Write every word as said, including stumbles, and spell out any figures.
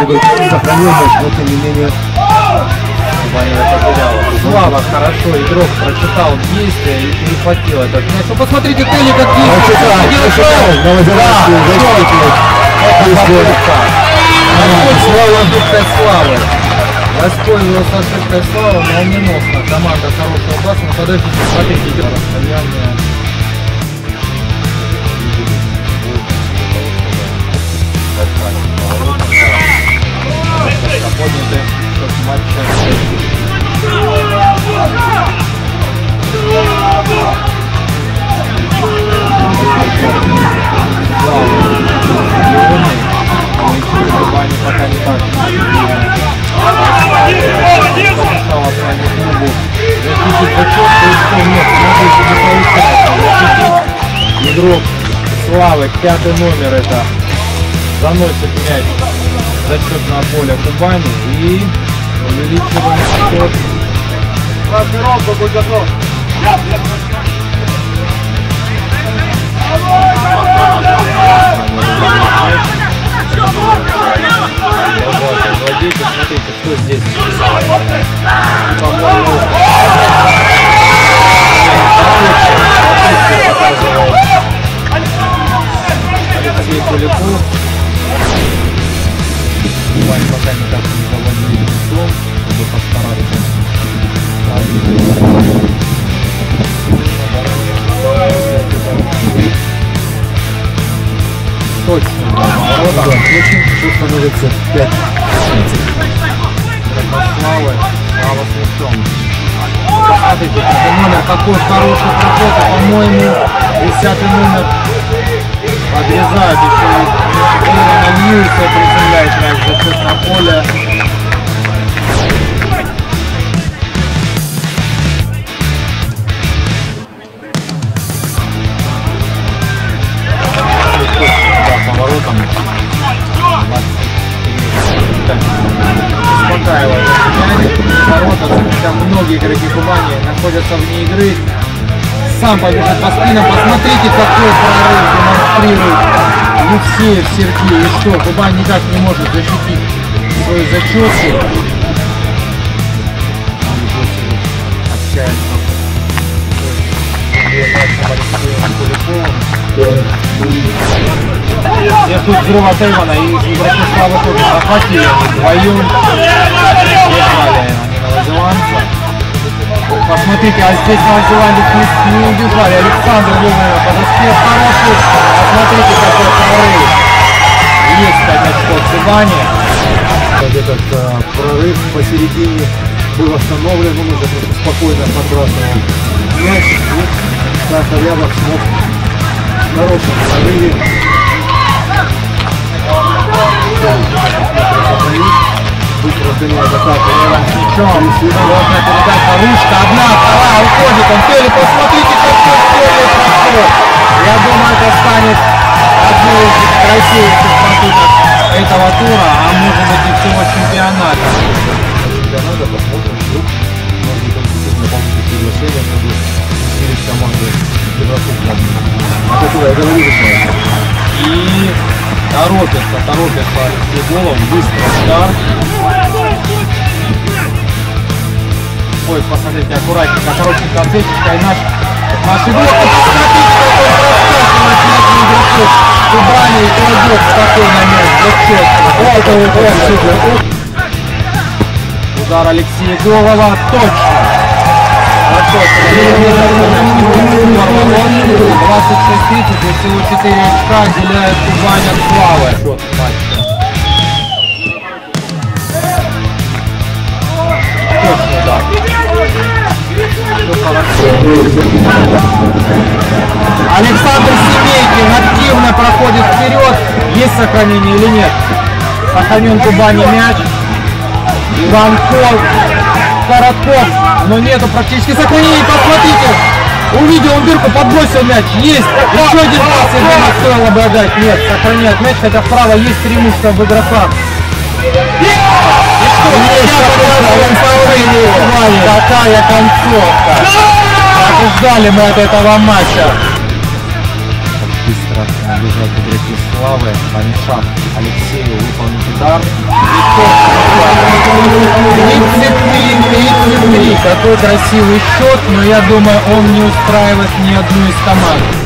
угол сохранил мяч, но тем не менее Слава хорошо, игрок прочитал действие и перехватил этот мяч. Ну посмотрите, Телли как действует. Ошибкой Славы. Воспользовался ошибкой Славы, молниеносно. Команда хорошего класса. Ну подождите, смотрите, идет расстояние. Подняты, чтобы матч пока не так. Сначала своему клубу защитить зачет, то есть что нет, надеюсь, не получается защитить. Игрок Славы, пятый номер это, заносит мяч зачет на поле Кубани и увеличиваем счет. Тренировка, будь готов. Смотрите, что здесь. По-моему, Алексей Куликов. Вань пока никак не заводит лицом, чтобы постараться. Точно, да, очень, что становится пять. Слава, Слава с мячом. Посмотрите, номер какой хороший проход, по-моему, десятый номер подрезает еще и на Льюиса приземляет мяч зачет на поле. Поворотом успокаивает ворота, хотя многие игроки Кубани находятся вне игры. Сам побежит по спинам, посмотрите, какой прорыв демонстрирует Евсеев Сергей. И что, Кубань никак не может защитить свои зачеты. Общается Я тут взрыв от Эйвана и игроки Славы тоже захватили вдвоем. Новозеландца. Посмотрите, а здесь новозеландец не, не убежали. Александр вовремя подоспел. Хороший. Посмотрите, какой прорыв. Есть пять очков Кубани. Этот а, прорыв посередине был остановлен, он уже просто спокойно подбрасывал мяч. Саша Рябов смог в хорошем прорыве быстро разгоняет атаку. Эван с мячом. Сложная передача. Ручка. Одна, вторая. Уходит он. Телли, посмотрите, какой Телли прошел. Я думаю, это станет одной из красивейших попыток этого тура, а может быть и всего чемпионата. Чемпионата посмотрим, вдруг может быть он действительно получит приглашение, чтобы через команды игроков. А которое я говорил с вами. И торопится, торопится Алексей Голов, быстрый старт. Ой, посмотрите, аккуратненько, хорошенько отсечечка, и наш, наш игрок, посмотрите, какой простой, игроков. Кубани кладет спокойно мяч, зачет. Вот он, вот, удар Алексея Голова, точно. двадцать шесть тридцать, и всего четыре очка отделяют Кубань от Славы. Точно, да. Александр Семейкин активно проходит вперед. Есть сохранение или нет? Сохранен Кубани мяч. Иванков, Коротков, но нету практически сохранений. Посмотрите, увидел он дырку, подбросил мяч. Есть еще один пас, если стоило бы отдать. Нет, сохраняет мяч, хотя вправо есть преимущество в игроках. И что, какая концовка. Так и ждали мы от этого матча. Быстро бежат игроки Славы, помешав Алексею выполнить удар. тридцать три тридцать три. Какой красивый счет, но я думаю, он не устраивает ни одну из команд.